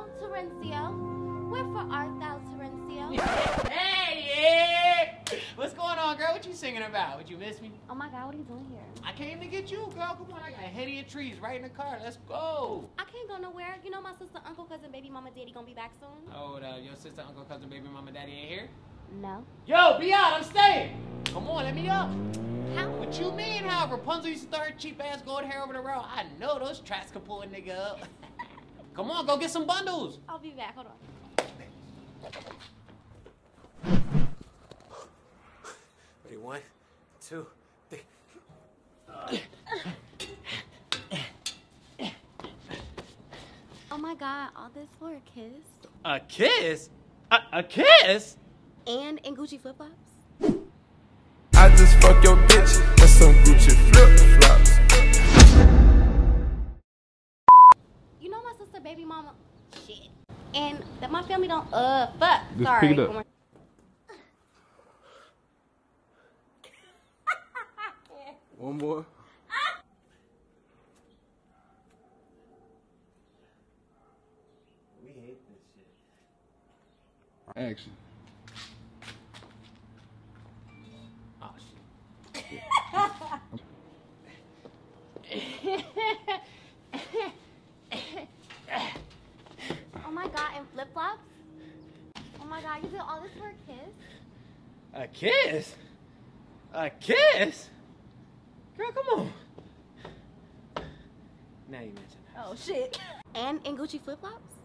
thou, Terrencio? Wherefore art thou, Terrencio? Hey, yeah! What's going on, girl? What you singing about? Would you miss me? Oh my God, what are you doing here? I came to get you, girl. Come on, I got head of your trees right in the car. Let's go. I can't go nowhere. You know my sister, uncle, cousin, baby, mama, daddy gonna be back soon? Hold up, your sister, uncle, cousin, baby, mama, daddy ain't here? No. Yo, be out, I'm staying. Come on, let me up. How? What you mean, how Rapunzel used to throw her cheap ass gold hair over the road? I know those tracks could pull a nigga up. Come on, go get some bundles. I'll be back, hold on. Ready, 1, 2, 3. Oh my God, all this for a kiss? A kiss? A kiss? And in Gucci flip-flops? I just fuck your bitch and some Gucci flip-flops. You know my sister, baby mama, shit. And that my family don't, fuck. Just Sorry. pick it up. One more. We hate this shit. Action. Oh, shit. Oh my God, and flip-flops? Oh my God, you did all this for a kiss? A kiss? A kiss? Girl, come on. Now you mention that. Oh shit. And in Gucci flip-flops?